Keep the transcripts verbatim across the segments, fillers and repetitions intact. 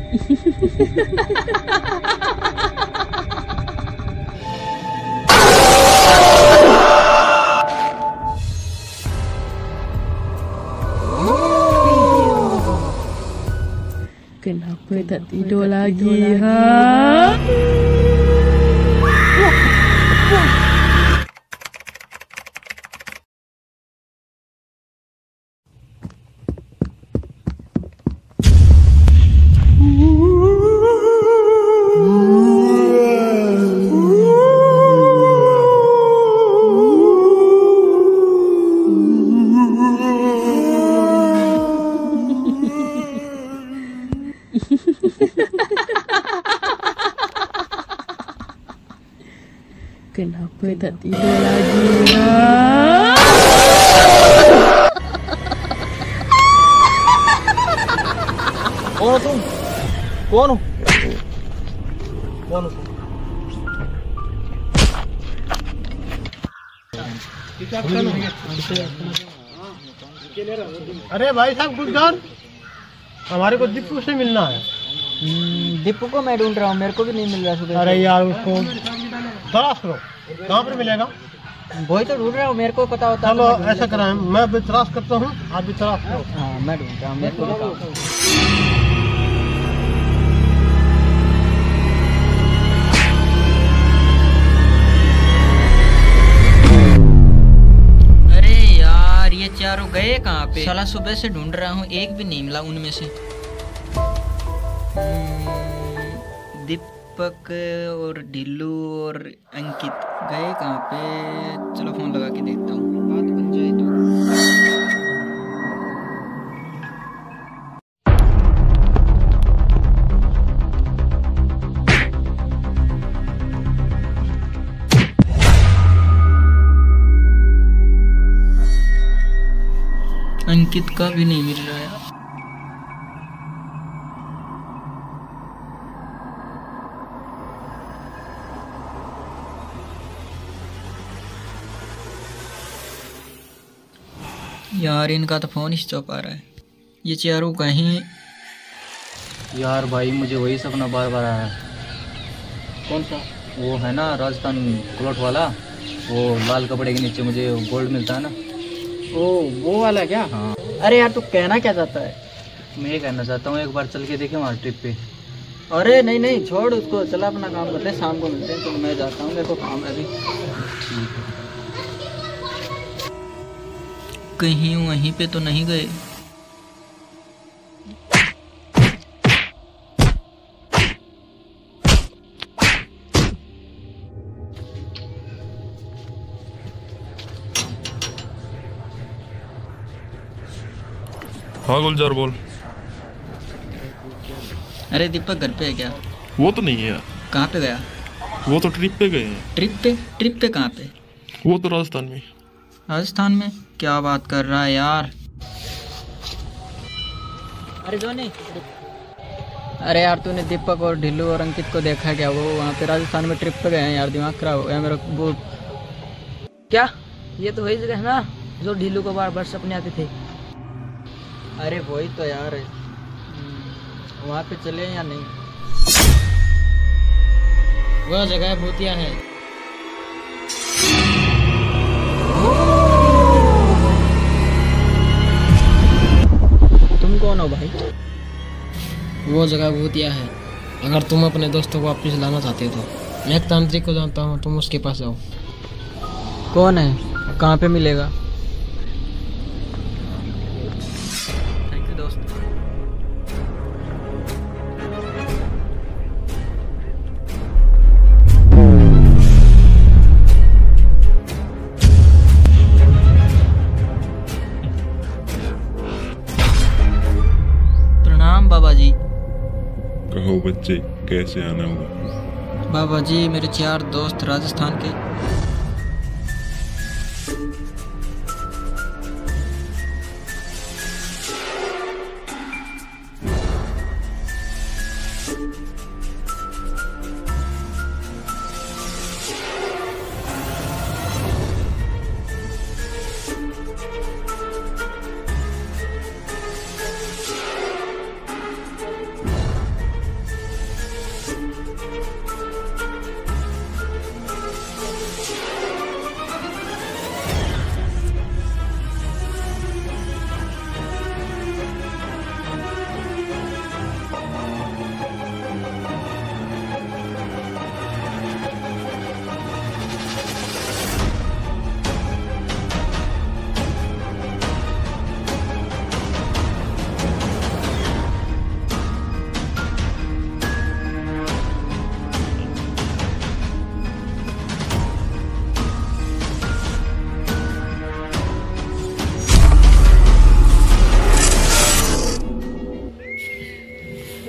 Kenapa tak tidur lagi, ha? Kenapa tak tidur lagi, ha? कौन हो तुम? कौन हो? कौन हो? अरे भाई साहब गुलजार, हमारे को दीपू से मिलना है। दीपू को मैं ढूंढ रहा हूँ, मेरे को भी नहीं मिल रहा सुबह। अरे यार उसको तलाश करो, कहाँ पर मिलेगा? वही तो ढूंढ रहा हूँ, मेरे को पता होता। चलो ऐसा कराएं, मैं भी तलाश करता हूँ, आप भी तलाश करो। हाँ मैं ढूंढ रहा हूँ, मेरे को बताओ। अरे यार ये चारों गए कहाँ पे? साला सुबह से ढूंढ रहा हूँ, एक भी नहीं मिला उनमें से। दीपक और ढिल्लू और अंकित गए कहाँ पे? चलो फोन लगा के देखता हूँ, बात बन जाए तो। अंकित का भी नहीं मिल रहा है। यार इनका तो फोन ही स्विच ऑफ आ रहा है। ये चारों कहीं? यार भाई मुझे वही सपना बार बार आ रहा है। कौन सा? वो है ना राजस्थान क्लॉथ वाला, वो लाल कपड़े के नीचे मुझे गोल्ड मिलता है ना। ओ वो वाला क्या? हाँ। अरे यार तू कहना क्या चाहता है? मैं ये कहना चाहता हूँ एक बार चल के देखे वहाँ ट्रिप पे। अरे नहीं नहीं छोड़ उसको, चला अपना काम करते हैं, शाम को मिलते हैं। तो मैं जाता हूँ, मेरे को काम है अभी। ठीक है। कहीं वहीं पे तो नहीं गए? हाँ गुलजार बोल। अरे दीपक घर पे है क्या? वो तो नहीं है यार। कहाँ पे गया? वो तो ट्रिप पे गए हैं। ट्रिप पे? ट्रिप पे कहाँ पे? वो तो राजस्थान में। राजस्थान में? क्या बात कर रहा है यार? अरे जोनी, अरे यार तूने दीपक और ढिल्लू और अंकित को देखा क्या? वो वहाँ पे राजस्थान में ट्रिप पे गए हैं यार, दिमाग खराब हो गया मेरा। वो क्या? ये तो वही जगह है ना जो ढिल्लू को बार बार सपने आते थे। अरे वही तो यार, वहाँ पे चले या नहीं? वह जगह भूतिया है। तुम कौन हो भाई? वो जगह भूतिया है। अगर तुम अपने दोस्तों को वापस लाना चाहते हो तो मैं एक तांत्रिक को जानता हूँ, तुम उसके पास जाओ। कौन है? कहाँ पे मिलेगा? थैंक यू दोस्त। प्रणाम बाबा जी। कहो बच्चे, कैसे आना हुआ? बाबा जी मेरे चार दोस्त राजस्थान के।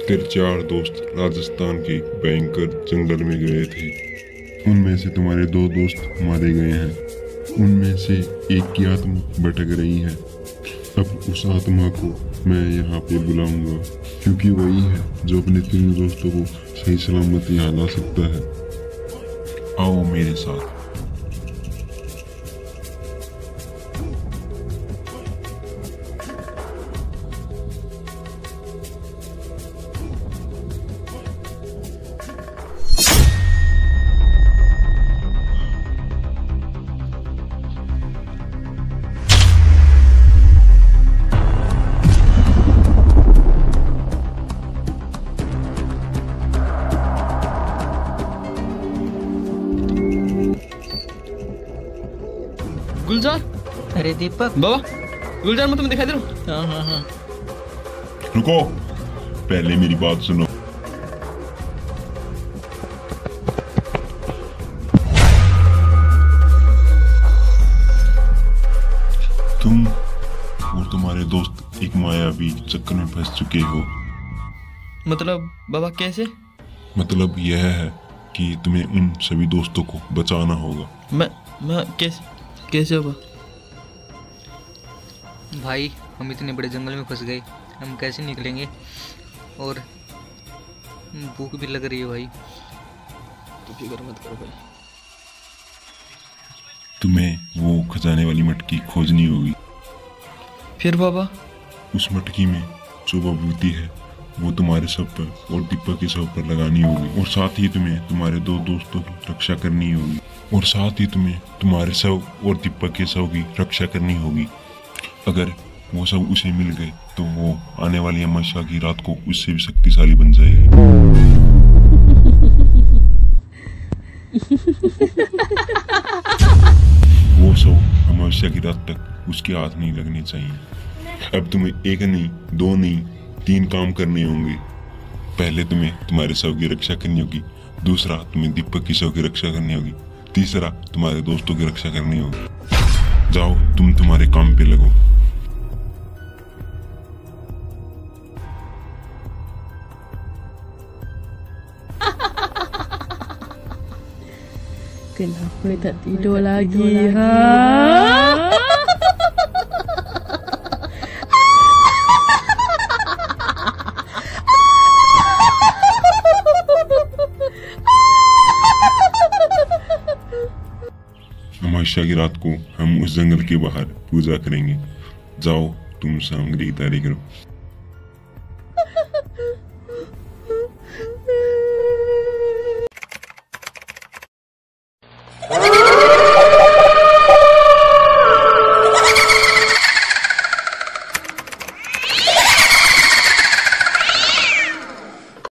तेरे चार दोस्त राजस्थान के भयंकर जंगल में गए थे। उनमें से तुम्हारे दो दोस्त मारे गए हैं। उनमें से एक की आत्मा भटक रही है। अब उस आत्मा को मैं यहाँ पे बुलाऊंगा, क्योंकि वही है जो अपने तीन दोस्तों को सही सलामत यहाँ ला सकता है। आओ मेरे साथ। गुलजार, अरे दीपक। बाबा गुलजार, मैं तुम्हें दिखाई दे रहा हूँ। हाँ हाँ हाँ। रुको, पहले मेरी बात सुनो। तुम और तुम्हारे दोस्त एक मायावी चक्कर में फंस चुके हो। मतलब बाबा कैसे? मतलब यह है कि तुम्हें उन सभी दोस्तों को बचाना होगा। मैं मैं कैसे कैसे होगा? भाई हम इतने बड़े जंगल में फंस गए, हम कैसे निकलेंगे? और भूख भी लग रही है भाई। तो फिक्र मत करो भाई। तुम्हें वो खजाने वाली मटकी खोजनी होगी। फिर बाबा? उस मटकी में जो विभूति है वो तुम्हारे सब पर और दीपक के सब पर लगानी होगी। और साथ ही तुम्हें तुम्हारे दो दोस्तों की रक्षा करनी होगी। और साथ ही तुम्हें तुम्हारे शव और दीपक के शव की रक्षा करनी होगी। अगर वो सब उसे मिल गए तो वो आने वाली अमावस्या की रात को उससे भी शक्तिशाली बन जाएगी। वो सब अमावस्या की रात तक उसके हाथ नहीं लगने चाहिए। अब तुम्हें एक नहीं, दो नहीं, तीन काम करने होंगे। पहले तुम्हें तुम्हारे शव की रक्षा करनी होगी। दूसरा, तुम्हें दीपक की शव की रक्षा करनी होगी। तीसरा, तुम्हारे दोस्तों की रक्षा करनी होगी। जाओ, तुम तुम्हारे काम पे लगो। Kenapa tak tidur lagi, ha? अमावस्या की रात को हम उस जंगल के बाहर पूजा करेंगे। जाओ, तुम सामग्री की तैयारी करो।